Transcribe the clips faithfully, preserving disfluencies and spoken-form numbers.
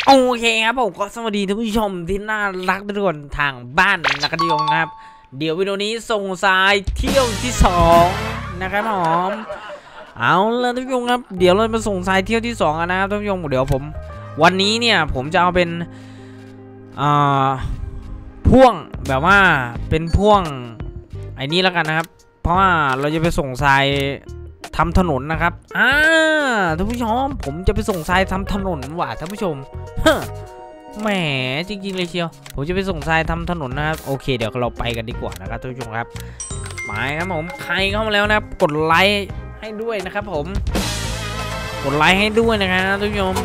โอเคครับผมก็สวัสดีท่านผู้ชมที่น่ารักทุกคนทางบ้านนักดิยงนะครับเดี๋ยววิดีโอนี้ส่งสายเที่ยวที่สองนะครับผมเอาละท่านผู้ชมครับเดี๋ยวเรามาส่งสายเที่ยวที่สองนะครับท่านผู้ชมเดี๋ยวผมวันนี้เนี่ยผมจะเอาเป็นอ่าพ่วงแบบว่าเป็นพ่วงไอ้นี้แล้วกันนะครับเพราะว่าเราจะไปส่งทรายทำถนนนะครับอ่าท่านผู้ชมผมจะไปส่งทรายทำถนนว่ะท่านผู้ชมแหมจริงๆเลยเชียวผมจะไปส่งทรายทำถนนนะครับโอเคเดี๋ยวเราไปกันดีกว่านะครับท่านผู้ชมครับไปครับผมใครเข้ามาแล้วนะครับกดไลค์ให้ด้วยนะครับผมกดไลค์ให้ด้วยนะครับท่านผู้ชม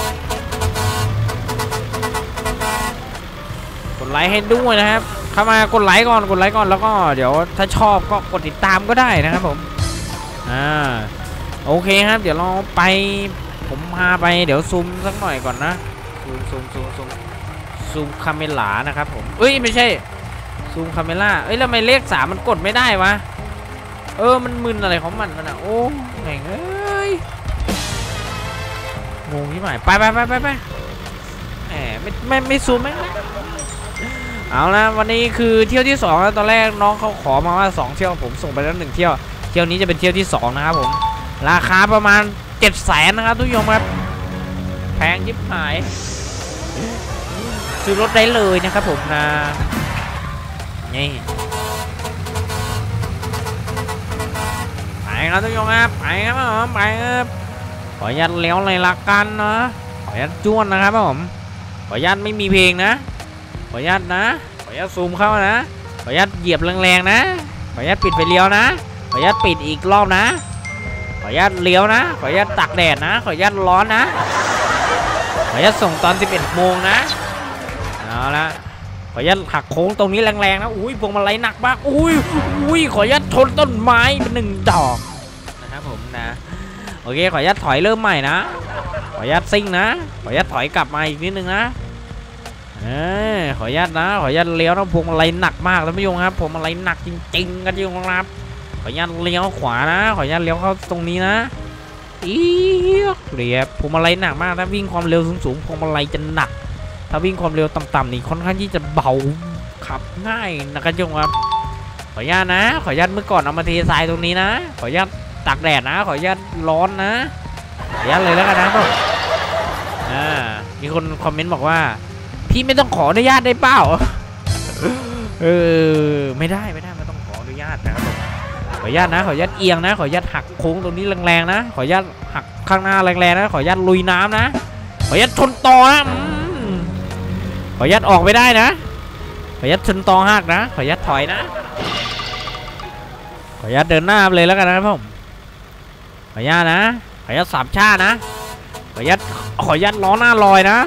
กดไลค์ให้ด้วยนะครับเข้ามากดไลค์ก่อนกดไลค์ก่อนแล้วก็เดี๋ยวถ้าชอบก็กดติดตามก็ได้นะครับผมอ่าโอเคครับเดี๋ยวเราไปผมพาไปเดี๋ยวซูมสักหน่อยก่อนนะซูมซูมซูมซูมซูมคาเมล่านะครับผมเอ้ยไม่ใช่ซูมคาเมล่าเอ้ยแล้วทำไมเลขสามมันกดไม่ได้วะเออมันมึนอะไรของมันมันอ่ะโอ้แม่งเอ้ยงงที่ไหนไปไปไปไปไปแหมไม่ไม่ไม่ซูมไม่เอาละวันนี้คือเที่ยวที่สองแล้วตอนแรกน้องเขาขอมาว่าสองเที่ยวผมส่งไปแล้วหนึ่งเที่ยวเที่ยวนี้จะเป็นเที่ยวที่สองนะครับผมราคาประมาณเจ็ดแสนนะครับทุกยมครับแพงยิบหายซื้อรถได้เลยนะครับผมนะนี่ไปครับทุกยมครับไปครับผมไปครับขออนุญาตเลี้ยวเลยละกันนะขออนุญาตจ้วนนะครับผมขออนุญาตไม่มีเพลงนะขออนุญาตนะขออนุญาตซูมเข้านะขออนุญาตเหยียบแรงๆนะขออนุญาตปิดไฟเลี้ยวนะขออนุญาตปิดอีกรอบนะขออนุญาตเลี้ยวนะขออนุญาตตักแดดนะขออนุญาตร้อนนะขออนุญาตส่งตอนสิบเอ็ดโมงนะเอาละขออนุญาตหักโค้งตรงนี้แรงๆนะอุ้ยพวงมาลัยหนักมากอุ้ยอุ้ยขออนุญาตชนต้นไม้เป็นหนึ่งดอกนะครับผมนะโอเคขออนุญาตถอยเริ่มใหม่นะขออนุญาตซิ่งนะขออนุญาตถอยกลับมาอีกนิดนึงนะเออขออนุญาตนะขออนุญาตเลี้ยวนะพวงมาลัยหนักมากท่านผู้ชมครับพวงมาลัยหนักจริงๆกันอยู่ครับขออนุญาตเลี้ยวขวานะขออนุญาตเลี้ยวเข้าตรงนี้นะอีเรียบพวงมาลัยหนักมากถ้าวิ่งความเร็วสูงๆพวงมาลัยจะหนักถ้าวิ่งความเร็วต่ำๆนี่ค่อนข้างที่จะเบาขับง่ายนะครับท่านผู้ชมครับขออนุญาตนะขออนุญาตเมื่อก่อนเอามาเททรายตรงนี้นะขออนุญาตตากแดดนะขออนุญาตร้อนนะขออนุญาตเลยแล้วกันนะครับอ่ามีคนคอมเมนต์บอกว่าพี่ไม่ต้องขออนุญาตได้เปล่าเออไม่ได้ไม่ได้ไม่ต้องขออนุญาตนะครับขออนุญาตนะขออนุญาตเอียงนะขออนุญาตหักโค้งตรงนี้แรงๆนะขออนุญาตหักข้างหน้าแรงๆนะขออนุญาตลุยน้ำนะขออนุญาตชนตอนะขออนุญาตออกไม่ได้นะขออนุญาตชนตอหักนะขออนุญาตถอยนะขออนุญาตเดินหน้าเลยแล้วกันนะครับผมขออนุญาตนะขออนุญาตสามชานะขออนุญาตขออนุญาตล้อหน้าลอยนะ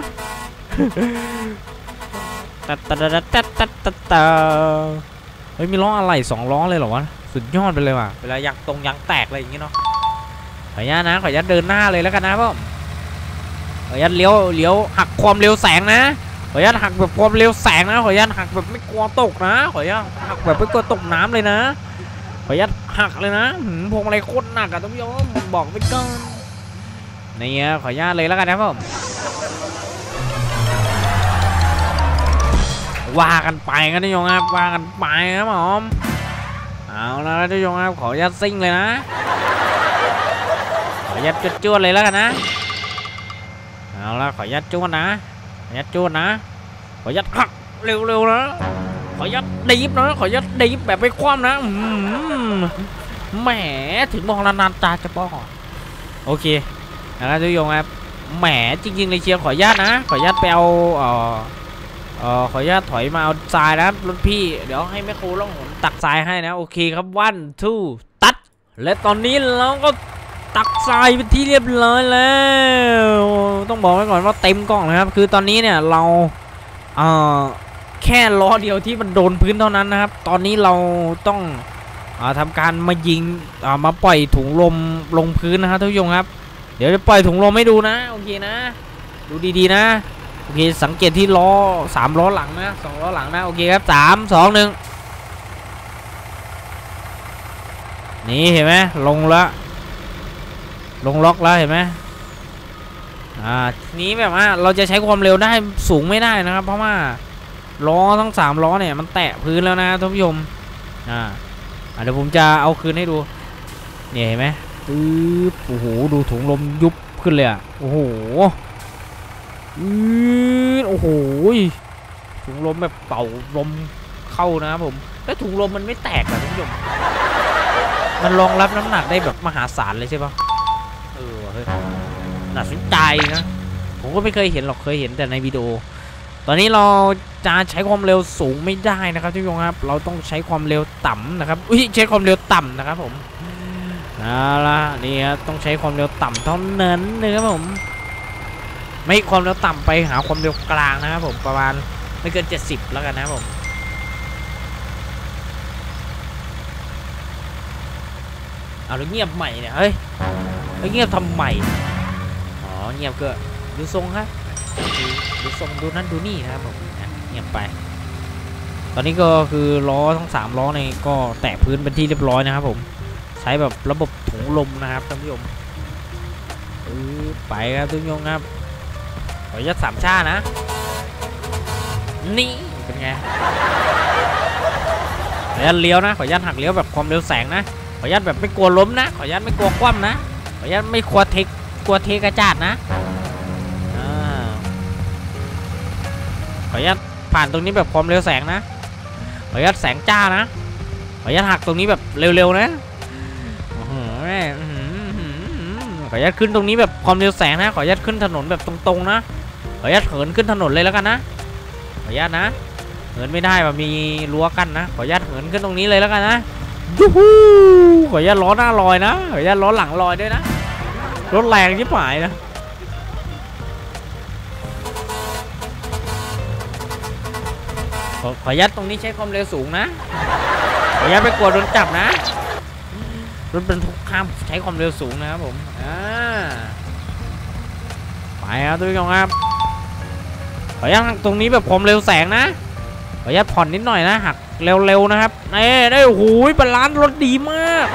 ตัดตัดตัดตัดตัดตัดตัดเฮ้ยมีล้ออะไรสองล้อเลยเหรอวะสุดยอดไปเลยว่ะเวลายางตรงยางแตกอะไรอย่างงี้เนาะขออนุญาตนะขออนุญาตเดินหน้าเลยแล้วกันนะพ่อขออนุญาตเลี้ยวเลี้ยวหักความเร็วแสงนะขออนุญาตหักแบบความเร็วแสงนะขออนุญาตหักแบบไม่กลัวตกนะขออนุญาตหักแบบไม่กลัวตกน้ำเลยนะขออนุญาตหักเลยนะพวงมาลัยโคตรหนักอะต้องยอมบอกไปก่อนนี่ขออนุญาตเลยแล้วกันนะพ่อว่ากันไปกันท่านผู้ชมครับว่ากันไปครับผมเอาแล้วท่านผู้ชมครับขออนุญาตซิ่งเลยนะขออนุญาตจุดๆเลยแล้วกันนะเอาแล้วขออนุญาตจุดนะขออนุญาตจุดนะขออนุญาตหักเร็วๆนะขออนุญาตดีฟนะขออนุญาตดีฟแบบไปคว่ำนะแหมถึงมองนานๆตาจะป้อโอเคนะครับท่านผู้ชมครับแหมจริงๆเลยเชียร์ขออนุญาตนะขออนุญาตไปเอาเอ่อเอ่อขออนุญาตถอยมาเอาทรายนะรถพี่เดี๋ยวให้แม่ครูล่องหนตักทรายให้นะโอเคครับวันทูตัดและตอนนี้เราก็ตักทรายเป็นที่เรียบร้อยแล้วต้องบอกไว้ก่อนว่าเต็มกล่องนะครับคือตอนนี้เนี่ยเราเอ่อแค่ล้อเดียวที่มันโดนพื้นเท่านั้นนะครับตอนนี้เราต้องอ่าทำการมายิงอ่ามาปล่อยถุงลมลงพื้นนะครับทุกท่านครับเดี๋ยวจะปล่อยถุงลมให้ดูนะโอเคนะดูดีๆนะโอเคสังเกตที่ล้อสามล้อหลังนะสองล้อหลังนะโอเคครับสามสองหนึ่งนี่เห็นไหมลงแล้วลงล็อกแล้วเห็นไหมอ่าทีนี้แบบว่าเราจะใช้ความเร็วได้สูงไม่ได้นะครับเพราะว่าล้อทั้งสามล้อเนี่ยมันแตะพื้นแล้วนะท่านผู้ชมอ่าเดี๋ยวผมจะเอาคืนให้ดูเนี่ยเห็นไหมปึ๊บโอ้โหดูถุงลมยุบขึ้นเลยอ่ะโอ้โหอือโอ้โหถุงลมแบบเป่าลมเข้านะครับผมแล้วถุงลมมันไม่แตกอ่ะท่านผู้ชมมันรองรับน้ำหนักได้แบบมหาศาลเลยใช่ปะเออเฮ้ยน่าสนใจนะผมก็ไม่เคยเห็นหรอกเคยเห็นแต่ในวิดีโอตอนนี้เราจะใช้ความเร็วสูงไม่ได้นะครับท่านผู้ชมครับเราต้องใช้ความเร็วต่ำนะครับอุ้ยใช้ความเร็วต่ำนะครับผมเอาละนี่ครับต้องใช้ความเร็วต่ำเท่านั้นนะครับผมไม่ความเร็วต่ำไปหาความเร็วกลางนะครับผมประมาณไม่เกินเจ็ดสิบแล้วกันนะครับผมเอาแล้วเงียบใหม่เนี่ยเฮ้ยเงียบทำไมอ๋อเงียบก็ดูทรงครับดูทรงดูนั่นดูนี่นะครับผมเงียบไปตอนนี้ก็คือล้อทั้งสามล้อเนี่ยก็แตะพื้นเป็นที่เรียบร้อยนะครับผมใช้แบบระบบถุงลมนะครับท่านผู้ชมไปครับท่านผู้ชมครับขอยัดสามชานะนี่เป็นไงขอยัดเลี้ยวนะขอยัดหักเลี้ยวแบบความเร็วแสงนะขอยัดแบบไม่กลัวล้มนะขอยัดไม่กลัวคว่ำนะขอยัดไม่กลัวเทกกลัวเทกระจาดนะขอยัดผ่านตรงนี้แบบความเร็วแสงนะขอยัดแสงจ้านะขอยัดหักตรงนี้แบบเร็วๆนะขอยัดขึ้นตรงนี้แบบความเร็วแสงนะขอยัดขึ้นถนนแบบตรงๆนะขอยัดเหินขึ้นถนนเลยแล้วกันนะขอยัดนะเหินไม่ได้แบบมีรั้วกั้นนะขอยัดเหินขึ้นตรงนี้เลยแล้วกันนะยูฮูขอยัดล้อหน้าลอยนะขอยัดล้อหลังลอยด้วยนะรถแรงที่ฝ่ายนะขอขอยัดตรงนี้ใช้ความเร็วสูงนะขอยัดไปกลัวโดนจับนะรถบรรทุกข้ามใช้ความเร็วสูงนะครับผมอ่าไปครับทุกท่านครับขอยัดตรงนี้แบบความเร็วแสงนะขอยัดผ่อนนิดหน่อยนะหักเร็วๆนะครับนี่ได้โอ้โหบาลานซ์รถดีมาก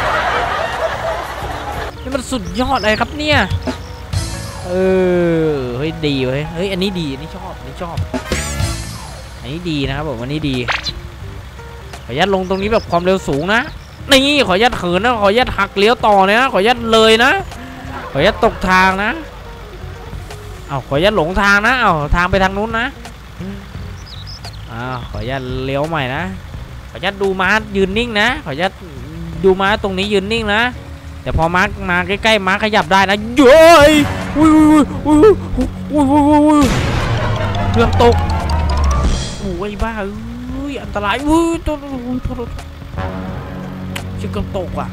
นี่มันสุดยอดเลยครับเนี่ยเออเฮ้ยดีเว้ยเฮ้ยอันนี้ดีอันนี้ชอบอันนี้ชอบอันนี้ดีนะครับผมอันนี้ดีขอยัดลงตรงนี้แบบความเร็วสูงนะนี่ขอยัดเขินนะขอยัดหักเลี้ยวต่อเลยนะขอยัดเลยนะขอยัดตกทางนะเอาขอยัดหลงทางนะเอาทางไปทางนู้นนะอ้าวขอยัดเลี้ยวใหม่นะขอยัดดูม้ายืนนิ่งนะขอยัดดูม้าตรงนี้ยืนนิ่งนะแต่พอม้ามาใกล้ๆม้าขยับได้นะเย้ยอุ้ยอุ้ยอุ้ยอุ้ยอุ้ยอุ้ยเครื่องตกโอ้ยบ้าอุ้ยอันตรายอุ้ยตัวตัวชื่อเกือบตกว่ะ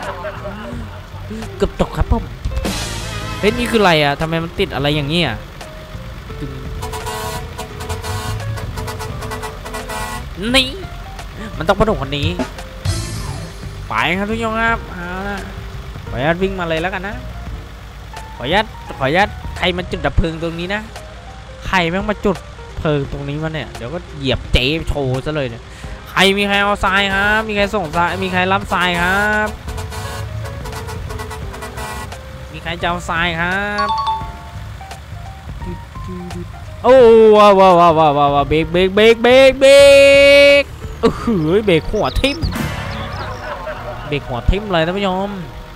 เกือบตกครับผมเฮ้ยนี่คืออะไรอ่ะทำไมมันติดอะไรอย่างนี้อ่ะนี่มันต้องพนุคนนี้ไปครับทุกท่านครับเอาละขออนุญาตวิ่งมาเลยแล้วกันนะขออนุญาตขออนุญาตใครมาจุดดับเพลิงตรงนี้นะใครแม่งมาจุดเพลิงตรงนี้มาเนี่ยเดี๋ยวก็เหยียบเจ๊โชว์ซะเลยเนี่ยใครมีใครเอาทรายครับมีใครส่งทรายมีใครรับทรายครับมีใครจะเอาทรายครับโอ้ว้าวว้าวว้าวว้าวเบรกเบรกเบรกเบรกเบรกเออหือเบรกหัวทิ่มเบรกหัวทิ่มเลยท่านผู้ชม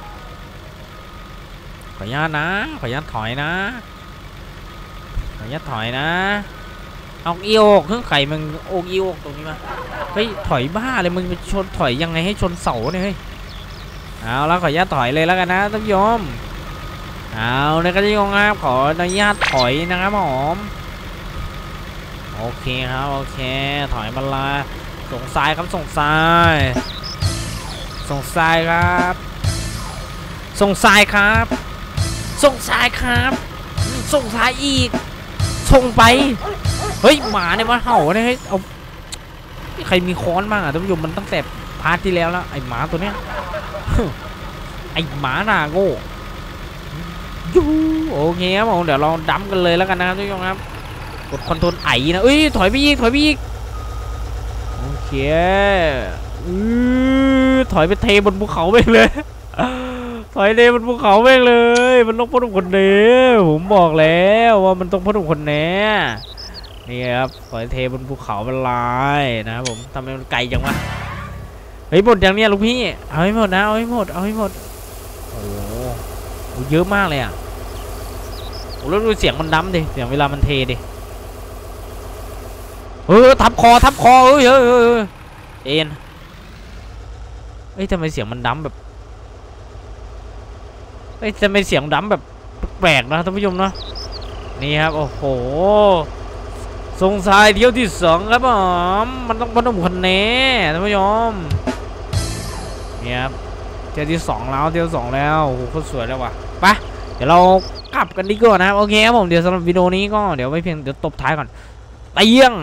ขออนุญาตนะขออนุญาตถอยนะขออนุญาตถอยนะเอาอีโอกเครื่องไข่มึงโอกอีโอกตรงนี้มาเฮ้ยถอยบ้าเลยมึงไปชนถอยยังไงให้ชนเสาเนี่ยเฮ้ยเอาแล้วขออนุญาตถอยเลยแล้วกันนะท่านผู้ชมเอาเลยครับท่านผู้ชมครับขออนุญาตถอยนะครับผมโอเคครับโอเคถอยมาละส่งทรายครับส่งทรายส่งทรายครับส่งทรายครับส่งทรายครับส่งทรายอีกส่งไปเฮ้ยหมาเนี่ยมาเห่าเนี่ยเฮ้ยเอาใครมีค้อนบ้างอ่ะท่านผู้ชมมันตั้งแต่พาร์ทที่แล้วแล้วไอ้หมาตัวเนี้ยไอ้หมาหน้าโง่ยูโอเคครับผมเดี๋ยวเราดั้มกันเลยแล้วกันนะครับท่านผู้ชมครับกดคอนโทรลไอนะเอ้ยถอยไปอีกถอยไปอีกโอเคอือถอยไปเทบนภูเขาไปเลยถอยเลยมันภูเขาแม่งเลยมันต้องพ่นคนเดียวผมบอกแล้วว่ามันต้องพ่นคนแน่นี่ครับถอยเทบนภูเขาเป็นลายนะครับผมทำไมมันไกลจังวะเฮ้ยหมดอย่างเนี้ยลูกพี่เอาให้หมดนะเอาให้หมดเอาให้หมดโอ้โหเยอะมากเลยอ่ะโอ้แล้วดูเสียงมันดั้มดิเสียงเวลามันเทดิเออทับคอทับคอเฮ้ยเฮ้ยเฮ้ยเอ็นเฮ้ยทำไมเสียงมันดั้มแบบเฮ้ยทำไมเสียงดั้มแบบแปลกนะท่านผู้ชมเนาะนี่ครับโอ้โหทรงทรายเที่ยวที่สองครับผมมันต้องพนมคนแน่ท่านผู้ชมนี่ครับเที่ยวที่สองแล้วเที่ยวสองแล้วโอ้โหโคตรสวยแล้วว่ะไปเดี๋ยวเรากลับกันดีกว่านะครับโอเคครับผมเดี๋ยวสำหรับวิดีโอนี้ก็เดี๋ยวไว้เพียงเดี๋ยวตบท้ายก่อนเตียง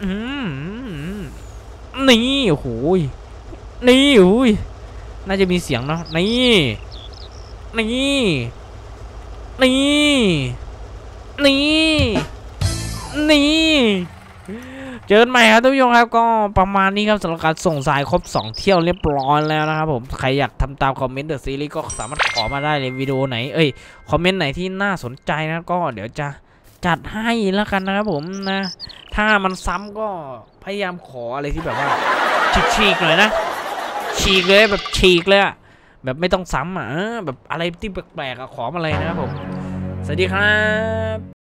นี่โอ้โหนี่โอ้ยน่าจะมีเสียงเนาะนี่นี่นี่นี่นี่เจอกันใหม่ครับทุกท่านครับก็ประมาณนี้ครับสำหรับการส่งสายครบสองเที่ยวเรียบร้อยแล้วนะครับผมใครอยากทำตามคอมเมนต์เดอะซีรีส์ก็สามารถขอมาได้เลยวิดีโอไหนเอ้ยคอมเมนต์ไหนที่น่าสนใจนะก็เดี๋ยวจะจัดให้แล้วกันนะครับผมนะถ้ามันซ้ำก็พยายามขออะไรที่แบบว่าฉีกๆเลยนะฉีกเลยแบบฉีกเลยอะแบบไม่ต้องซ้ำอ่ะแบบอะไรที่แปลกๆขอมาเลยนะครับผมสวัสดีครับ